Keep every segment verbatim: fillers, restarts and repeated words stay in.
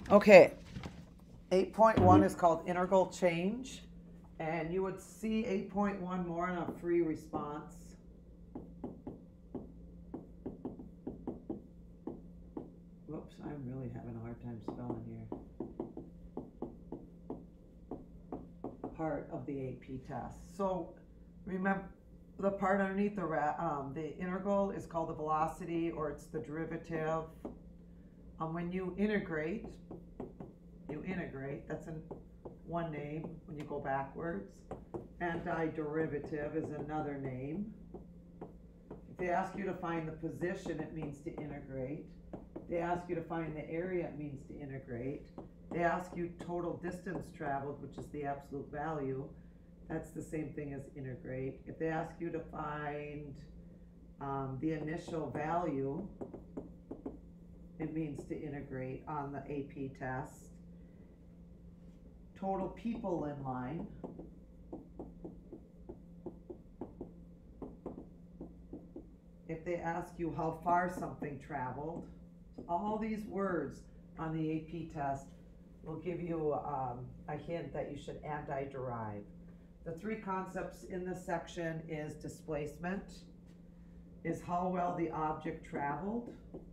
Okay, eight point one is called integral change, and you would see eight point one more in a free response. Whoops, I'm really having a hard time spelling here. Part of the A P test. So remember, the part underneath the ra um, the integral is called the velocity, or it's the derivative. Um, when you integrate, you integrate, that's in one name when you go backwards. Antiderivative is another name. If they ask you to find the position, it means to integrate. They ask you to find the area, it means to integrate. They ask you total distance traveled, which is the absolute value. That's the same thing as integrate. If they ask you to find um, the initial value, it means to integrate on the A P test. Total people in line. If they ask you how far something traveled, all these words on the A P test will give you um, a hint that you should anti-derive. The three concepts in this section is displacement, is how well the object traveled,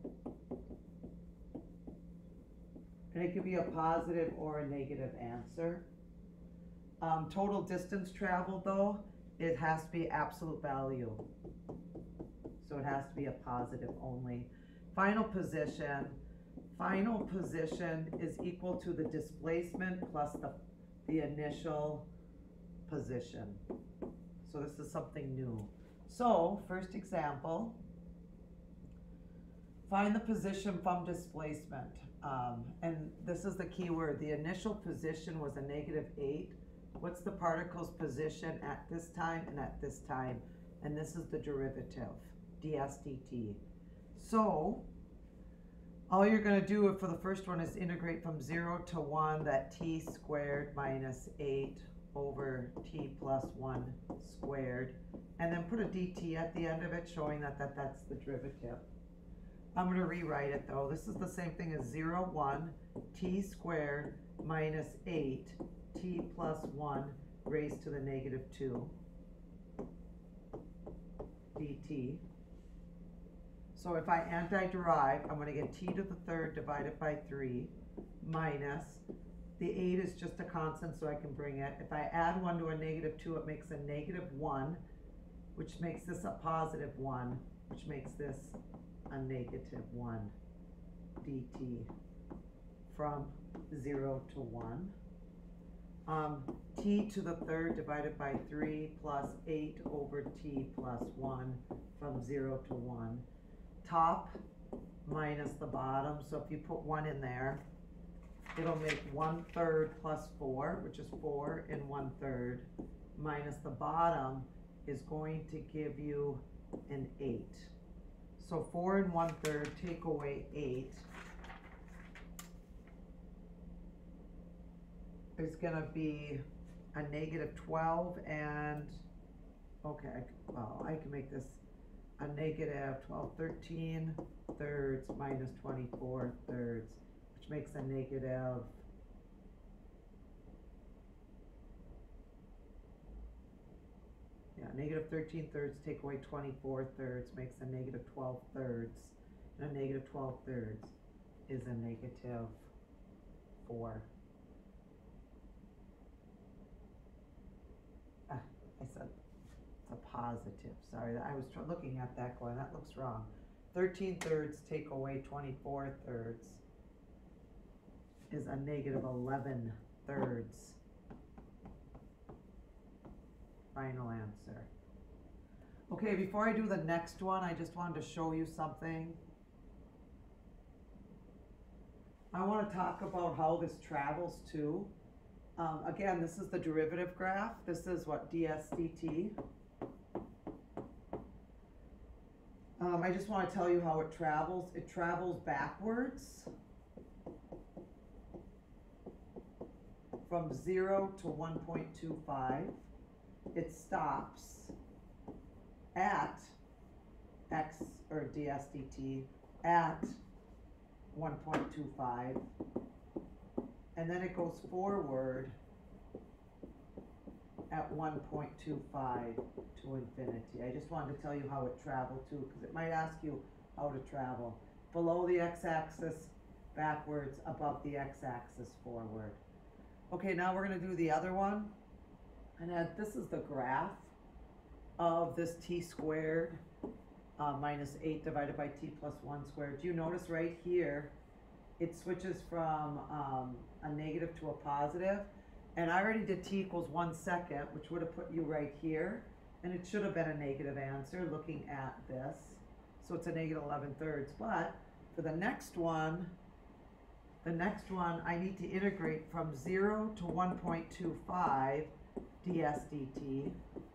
and it could be a positive or a negative answer. Um, total distance traveled, though, it has to be absolute value. So it has to be a positive only. Final position. Final position is equal to the displacement plus the, the initial position. So this is something new. So, first example. Find the position from displacement. Um, and this is the key word. The initial position was a negative eight. What's the particle's position at this time and at this time? And this is the derivative, ds dt. So, all you're going to do for the first one is integrate from zero to one, that t squared minus eight over t plus one squared. And then put a dt at the end of it, showing that, that that's the derivative. I'm going to rewrite it though. This is the same thing as zero, one, t squared minus eight, t plus one raised to the negative two, dt. So if I anti-derive, I'm going to get t to the third divided by three minus, the eight is just a constant so I can bring it. If I add one to a negative two, it makes a negative one, which makes this a positive one, which makes this a negative one dt from zero to one. Um, t to the third divided by three plus eight over t plus one from zero to one. Top minus the bottom, so if you put one in there, it'll make one third plus four, which is four and one third, minus the bottom is going to give you an eight. So four and one third, take away eight, is gonna be a negative twelve and, okay, well, I can make this a negative twelve, thirteen thirds minus twenty-four thirds, which makes a negative yeah, negative thirteen thirds, take away twenty-four thirds makes a negative twelve thirds, and a negative twelve thirds is a negative four. Ah, I said a positive, sorry, I was looking at that going, that looks wrong. thirteen thirds take away twenty-four thirds is a negative eleven thirds. Final answer. Okay, before I do the next one, I just wanted to show you something. I want to talk about how this travels too. Um, again, this is the derivative graph. This is what ds dt. Um, I just want to tell you how it travels. It travels backwards from zero to one point two five. It stops at x, or ds dt, at one point two five. and then it goes forward at one point two five to infinity. I just wanted to tell you how it traveled too, because it might ask you how to travel. Below the x-axis, backwards, above the x-axis, forward. Okay, now we're going to do the other one. And uh, this is the graph of this t squared uh, minus eight divided by t plus one squared. Do you notice right here, it switches from um, a negative to a positive? And I already did t equals one second, which would have put you right here. And it should have been a negative answer looking at this. So it's a negative eleven thirds. But for the next one, the next one, I need to integrate from zero to one point two five ds dt,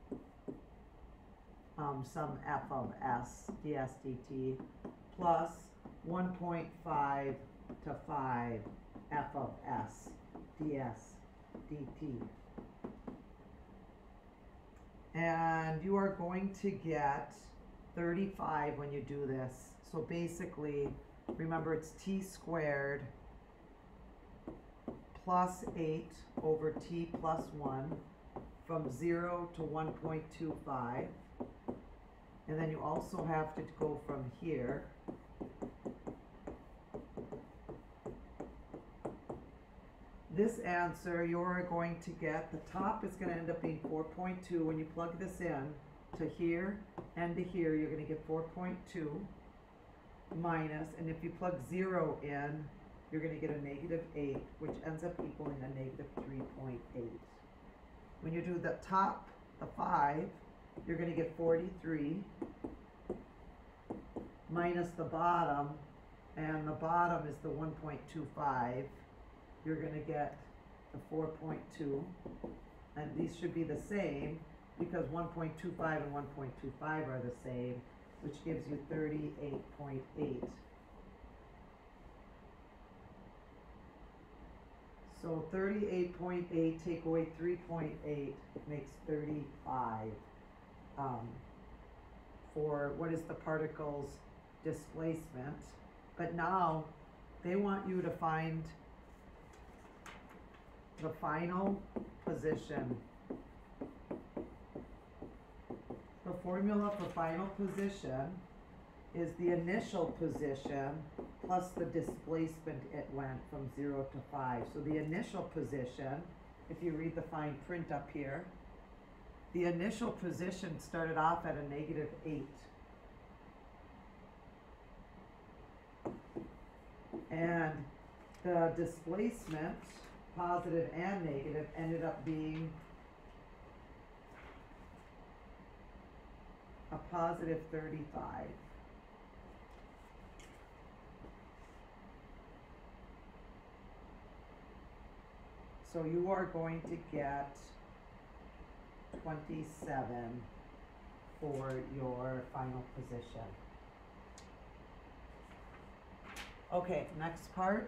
um, some f of s ds dt, plus one point five to five f of s ds dt. And you are going to get thirty-five when you do this. So basically, remember it's t squared plus eight over t plus one from zero to one point two five. And then you also have to go from here this answer, you're going to get, the top is going to end up being four point two. When you plug this in to here and to here, you're going to get four point two minus, and if you plug zero in, you're going to get a negative eight, which ends up equaling a negative three point eight. When you do the top, the five, you're going to get forty-three minus the bottom, and the bottom is the one point two five. You're going to get the four point two, and these should be the same because one point two five and one point two five are the same, which gives you thirty-eight point eight. So thirty-eight point eight, take away three point eight, makes thirty-five um, for what is the particle's displacement. But now they want you to find the final position. The formula for final position is the initial position plus the displacement it went from zero to five. So the initial position, if you read the fine print up here, the initial position started off at a negative eight. And the displacement, positive and negative, ended up being a positive thirty-five. So you are going to get twenty-seven for your final position. Okay, next part.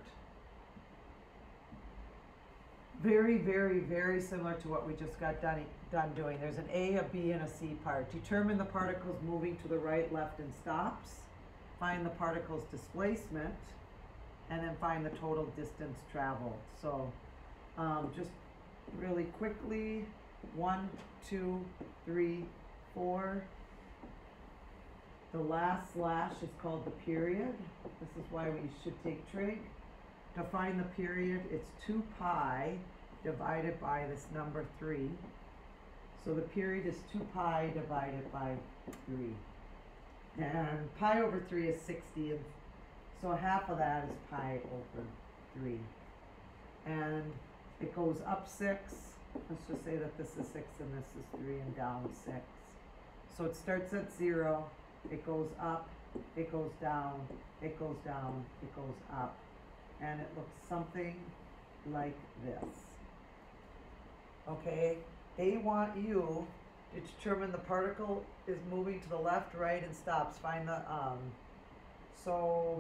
Very, very, very similar to what we just got done, done doing. There's an A, a B, and a C part. Determine the particles moving to the right, left, and stops. Find the particle's displacement, and then find the total distance traveled. So um, just really quickly, one, two, three, four. The last slash is called the period. This is why we should take trig. To find the period, it's two pi divided by this number three. So the period is two pi divided by three. And pi over three is sixty, and so half of that is pi over three. And it goes up six. Let's just say that this is six and this is three, and down six. So it starts at zero, it goes up, it goes down, it goes down, it goes up. And it looks something like this. Okay, they want you to determine the particle is moving to the left, right, and stops. Find the, um, so,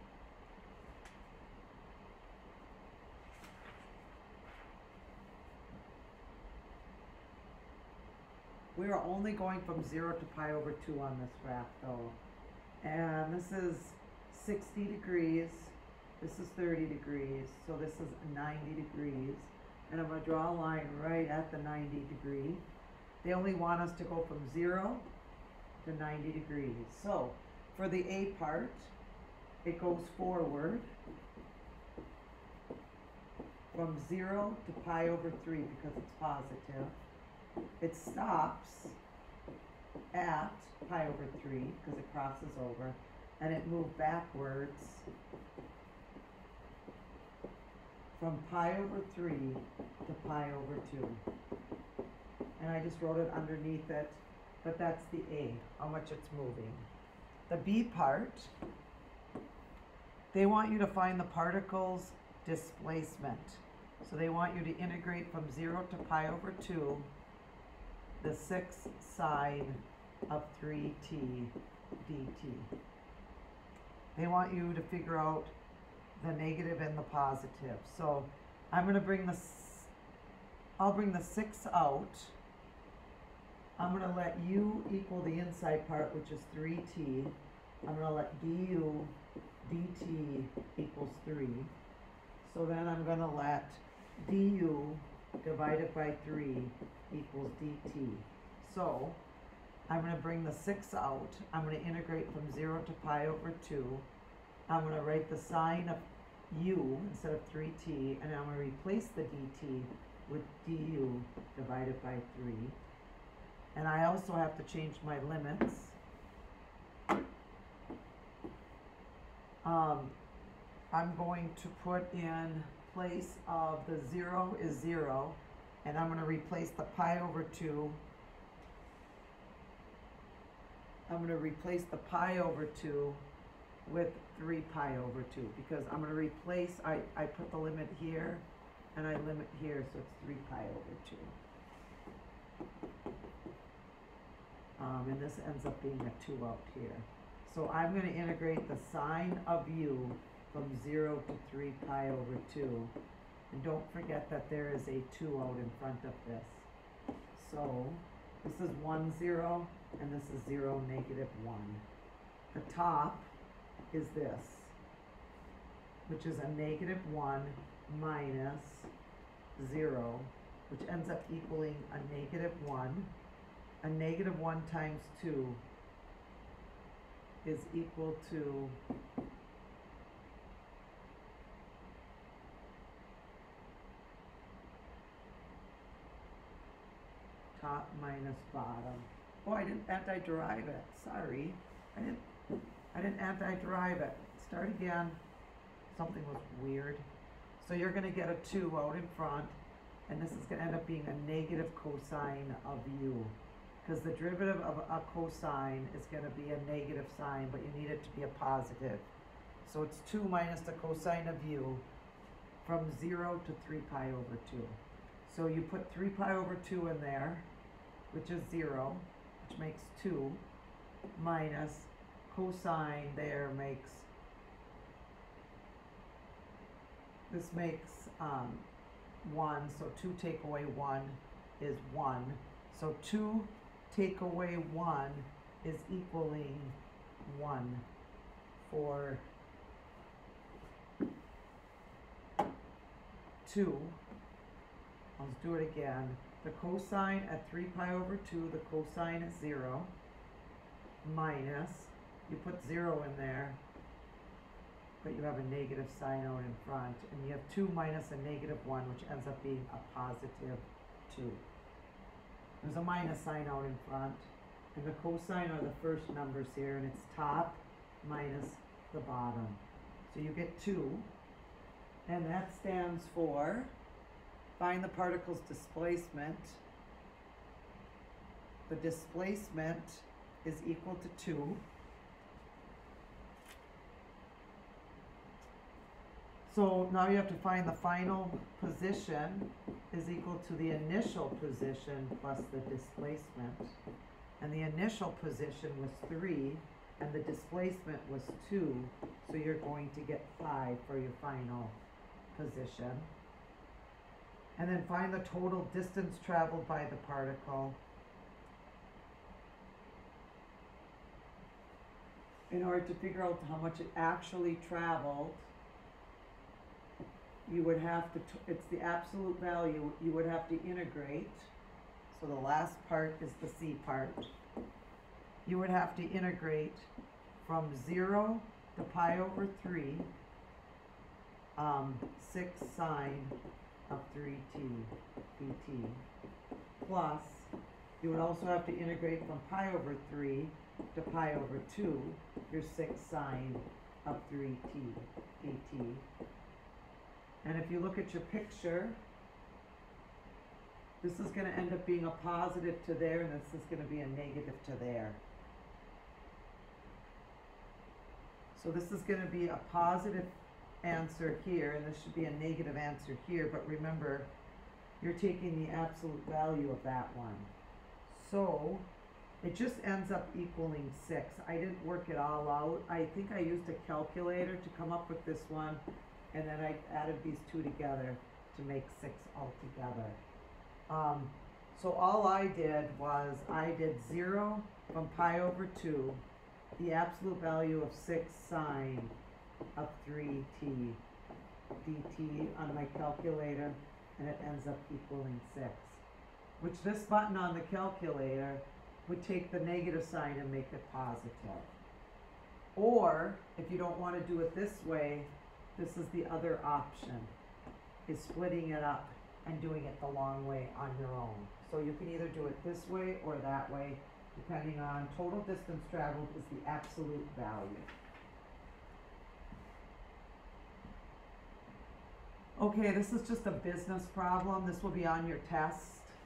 we are only going from zero to pi over two on this graph though. And this is sixty degrees. this is thirty degrees, so this is ninety degrees, and I'm gonna draw a line right at the ninety degree. They only want us to go from zero to ninety degrees. So, for the A part, it goes forward from zero to pi over three because it's positive. It stops at pi over three because it crosses over, and it moved backwards from pi over three to pi over two. And I just wrote it underneath it, but that's the A, how much it's moving. The B part, they want you to find the particle's displacement. So they want you to integrate from zero to pi over two, the sixth sine of three t dt. They want you to figure out the negative and the positive. So I'm going to bring the, I'll bring the six out. I'm going to let u equal the inside part, which is three t. I'm going to let du dt equals three. So then I'm going to let du divided by three equals dt. So I'm going to bring the six out. I'm going to integrate from zero to pi over two. I'm going to write the sine of u instead of three t, and I'm going to replace the dt with du divided by three. And I also have to change my limits. Um, I'm going to put in place of the zero is zero, and I'm going to replace the pi over two. I'm going to replace the pi over two with three pi over two, because I'm going to replace, I, I put the limit here, and I limit here, so it's three pi over two. Um, and this ends up being a two out here. So I'm going to integrate the sine of u from zero to three pi over two. And don't forget that there is a two out in front of this. So this is one, zero, and this is zero, negative one. The top is this, which is a negative one minus zero, which ends up equaling a negative one. A negative one times two is equal to top minus bottom. Oh, I didn't anti-derive it. Sorry. I didn't I didn't anti-derive it. Start again. Something was weird. So you're going to get a two out in front, and this is going to end up being a negative cosine of u. Because the derivative of a cosine is going to be a negative sign, but you need it to be a positive. So it's two minus the cosine of u from zero to three pi over two. So you put three pi over two in there, which is zero, which makes two, minus cosine there makes, this makes um, one, so two take away one is one. So two take away one is equaling one for two. Let's do it again. The cosine at three pi over two, the cosine is zero, minus, you put zero in there, but you have a negative sign out in front, and you have two minus a negative one, which ends up being a positive two. There's a minus sign out in front, and the cosine are the first numbers here, and it's top minus the bottom. So you get two, and that stands for, find the particle's displacement. The displacement is equal to two. So now you have to find the final position is equal to the initial position plus the displacement. And the initial position was three, and the displacement was two, so you're going to get five for your final position. And then find the total distance traveled by the particle. In order to figure out how much it actually traveled, you would have to, t- it's the absolute value, you would have to integrate. So the last part is the C part. You would have to integrate from zero to pi over three, um, six sine of three t dt, plus you would also have to integrate from pi over three to pi over two, your six sine of three t dt. And if you look at your picture, this is going to end up being a positive to there, and this is going to be a negative to there. So this is going to be a positive answer here, and this should be a negative answer here, but remember, you're taking the absolute value of that one. So it just ends up equaling six. I didn't work it all out. I think I used a calculator to come up with this one, and then I added these two together to make six altogether. Um, so all I did was I did zero from pi over two, the absolute value of six sine of three t dt on my calculator, and it ends up equaling six. Which this button on the calculator would take the negative sign and make it positive. Or, if you don't want to do it this way, this is the other option, is splitting it up and doing it the long way on your own. So you can either do it this way or that way, depending on total distance traveled is the absolute value. Okay, this is just a business problem. This will be on your test.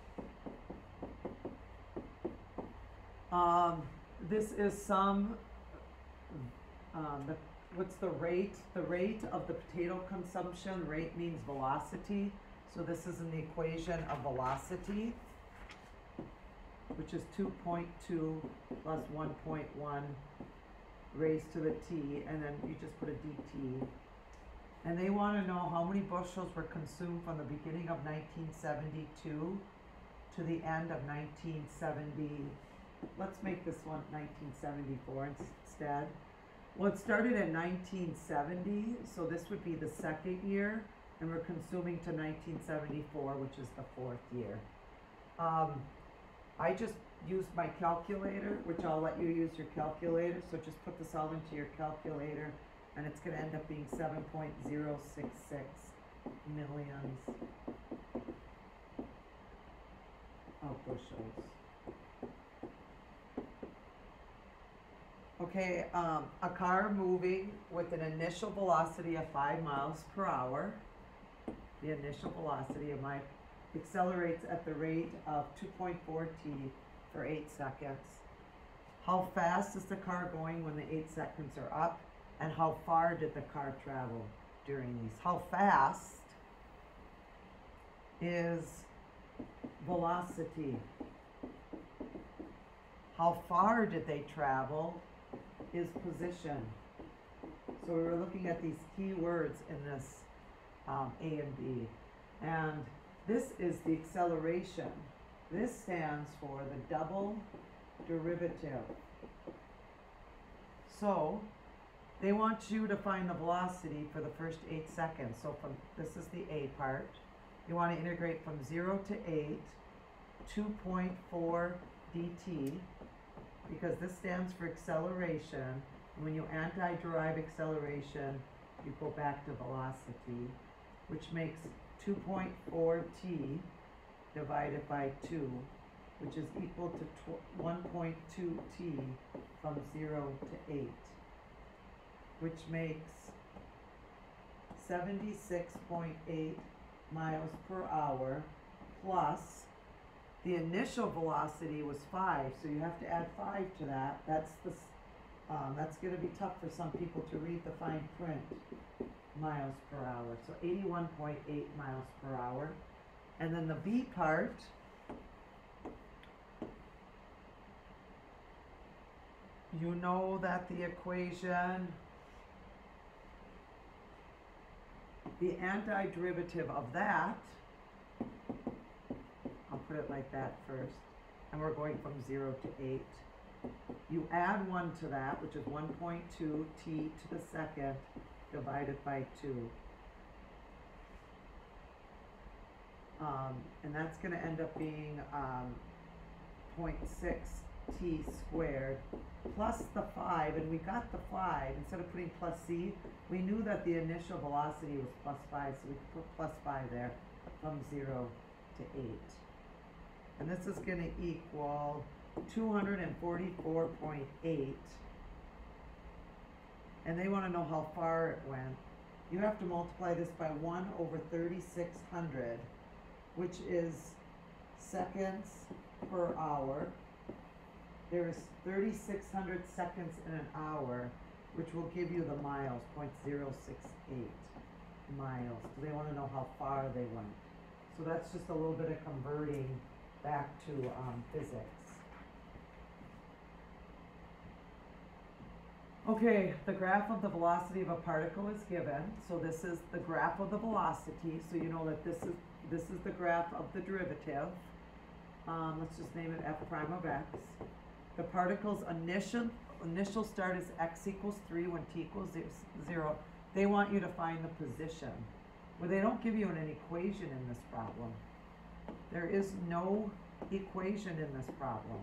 Um, this is some, um, the, what's the rate? The rate of the potato consumption. Rate means velocity. So this is in the equation of velocity, which is two point two plus one point one raised to the t, and then you just put a dt. And they want to know how many bushels were consumed from the beginning of nineteen seventy-two to the end of nineteen seventy. Let's make this one nineteen seventy-four instead. Well, it started in nineteen seventy, so this would be the second year, and we're consuming to nineteen seventy-four, which is the fourth year. Um, I just used my calculator, which I'll let you use your calculator, so just put this all into your calculator, and it's going to end up being seven point zero six six millions of bushels. Okay, um, a car moving with an initial velocity of five miles per hour, the initial velocity of my, accelerates at the rate of two point four t for eight seconds. How fast is the car going when the eight seconds are up? And how far did the car travel during these? How fast is velocity? How far did they travel is position. So we were looking at these key words in this um, A and B. And this is the acceleration. This stands for the double derivative. So they want you to find the velocity for the first eight seconds. So from this is the A part. You want to integrate from zero to eight, two point four dt, because this stands for acceleration. When you anti-derive acceleration, you go back to velocity, which makes two point four t divided by two, which is equal to one point two t from zero to eight, which makes seventy-six point eight miles per hour, plus the initial velocity was five, so you have to add five to that. That's the, um, that's going to be tough for some people to read the fine print, miles per hour. So eighty-one point eight miles per hour. And then the B part, you know that the equation, the antiderivative of that, I'll put it like that first, and we're going from zero to eight. You add one to that, which is one point two t to the second divided by two. Um, and that's gonna end up being, um, point six t squared plus the five, and we got the five, instead of putting plus c, we knew that the initial velocity was plus five, so we could put plus five there from zero to eight. And this is gonna equal two hundred forty-four point eight. And they wanna know how far it went. You have to multiply this by one over thirty-six hundred, which is seconds per hour. There is thirty-six hundred seconds in an hour, which will give you the miles, point zero six eight miles. So they wanna know how far they went. So that's just a little bit of converting back to um, physics. Okay, the graph of the velocity of a particle is given. So this is the graph of the velocity. So you know that this is this is the graph of the derivative. Um, let's just name it f prime of x. The particle's initial initial start is x equals three when t equals zero. They want you to find the position. Well, they don't give you an equation in this problem. There is no equation in this problem.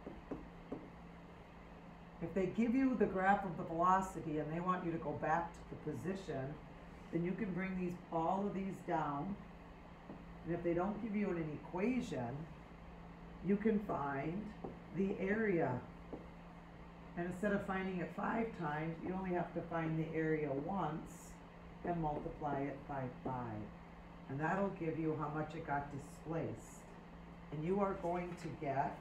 If they give you the graph of the velocity and they want you to go back to the position, then you can bring these all of these down. And if they don't give you an equation, you can find the area. And instead of finding it five times, you only have to find the area once and multiply it by five. And that'll give you how much it got displaced. And you are going to get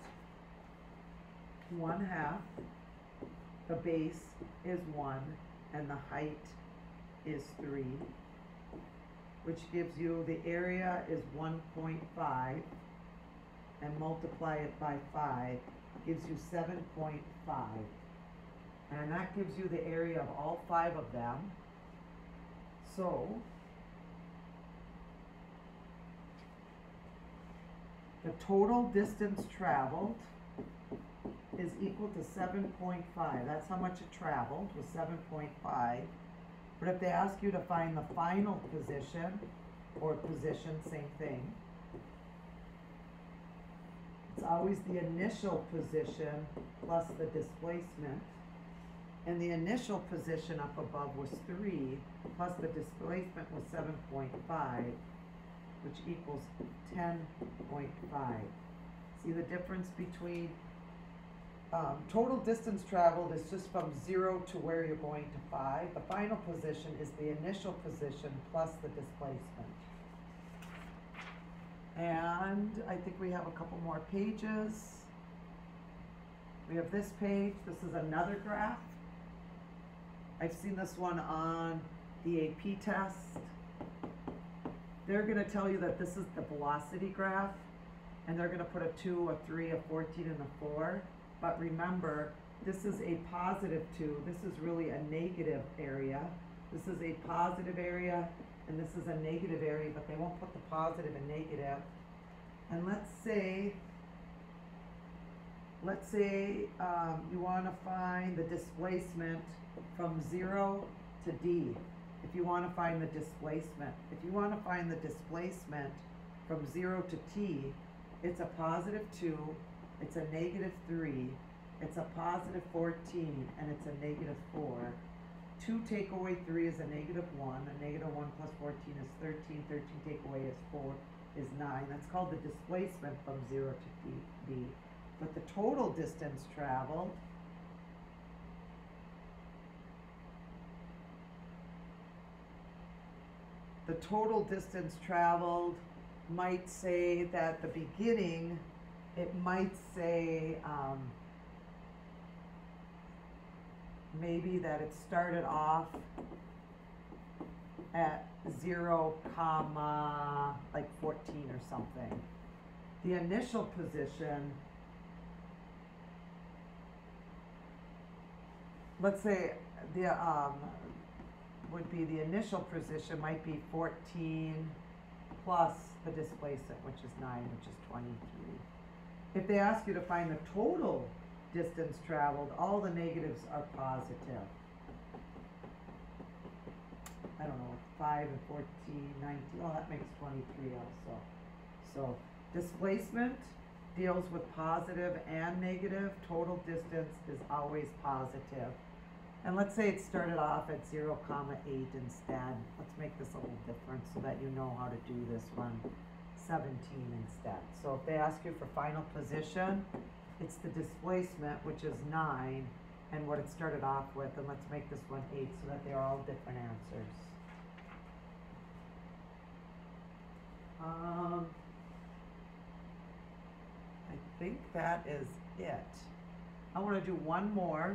one half, the base is one, and the height is three, which gives you the area is one point five, and multiply it by five, gives you seven point five. And that gives you the area of all five of them. So, the total distance traveled is equal to seven point five. That's how much it traveled, was seven point five. But if they ask you to find the final position, or position, same thing, it's always the initial position plus the displacement. And the initial position up above was three, plus the displacement was seven point five, which equals ten point five. See the difference between um, total distance traveled is just from zero to where you're going to five. The final position is the initial position plus the displacement. And I think we have a couple more pages. We have this page. This is another graph. I've seen this one on the A P test. They're gonna tell you that this is the velocity graph, and they're gonna put a two, a three, a fourteen, and a four. But remember, this is a positive two. This is really a negative area. This is a positive area, and this is a negative area, but they won't put the positive and negative. And let's say, let's say um, you wanna find the displacement from zero to D. If you want to find the displacement, if you want to find the displacement from zero to T, it's a positive two, it's a negative three, it's a positive fourteen, and it's a negative four. two take away three is a negative one, a negative one plus fourteen is thirteen, thirteen take away is four, is nine. That's called the displacement from zero to D. D. But the total distance traveled The total distance traveled might say that the beginning, it might say um, maybe that it started off at zero comma like fourteen or something. The initial position, let's say the um, would be the initial position might be fourteen plus the displacement, which is nine, which is twenty-three. If they ask you to find the total distance traveled, all the negatives are positive. I don't know, five and fourteen, nineteen, oh, that makes twenty-three also. So displacement deals with positive and negative. Total distance is always positive. And let's say it started off at zero comma eight instead. Let's make this a little different so that you know how to do this one. seventeen instead. So if they ask you for final position, it's the displacement, which is nine, and what it started off with, and let's make this one eight so that they're all different answers. Um, I think that is it. I want to do one more.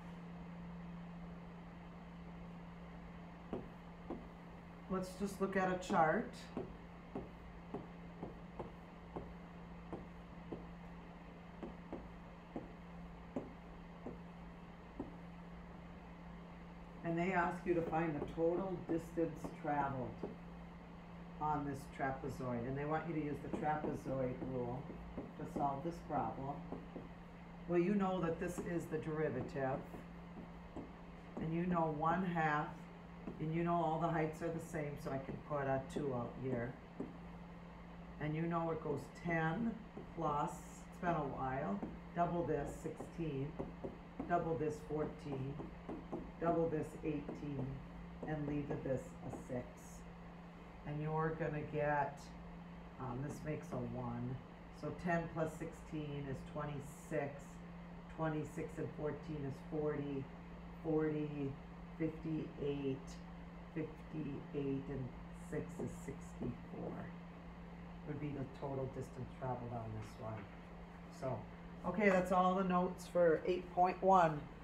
Let's just look at a chart. And they ask you to find the total distance traveled on this trapezoid. And they want you to use the trapezoid rule to solve this problem. Well, you know that this is the derivative. And you know one half, and you know all the heights are the same, so I can put a two out here. And you know it goes ten plus, it's been a while, double this, sixteen, double this, fourteen, double this, eighteen, and leave this a six. And you're gonna get, um, this makes a one, so ten plus sixteen is twenty-six, twenty-six and fourteen is forty, forty, fifty-eight, fifty-eight, and six is sixty-four. Would be the total distance traveled on this one. So, okay, that's all the notes for eight point one.